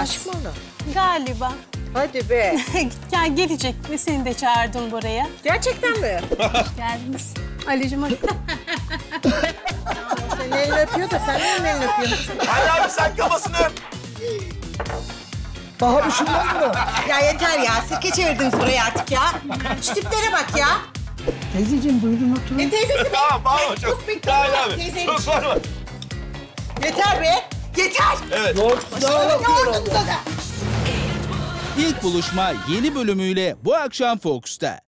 Aşık mı ona? Galiba. Hadi be. Gelecek ve seni de çağırdım buraya. Gerçekten mi? Geldiniz. Ali'cim hadi. Senin elini öpüyor da sen benim elini öpüyorsun. Ali abi sen kafasını öp. Daha düşünmez mi? Ya yeter ya. Sirke çevirdiniz burayı artık ya. Şu tiplere bak ya. Teyzeciğim buyurun oturun. Teyzesi be. Tamam bağırma çok. Sus bir Ali tamam, abi teyzeyim. çok bağırma. Yeter be. Yeter. Evet. Yoğurdum da. İlk buluşma yeni bölümüyle bu akşam Fox'ta.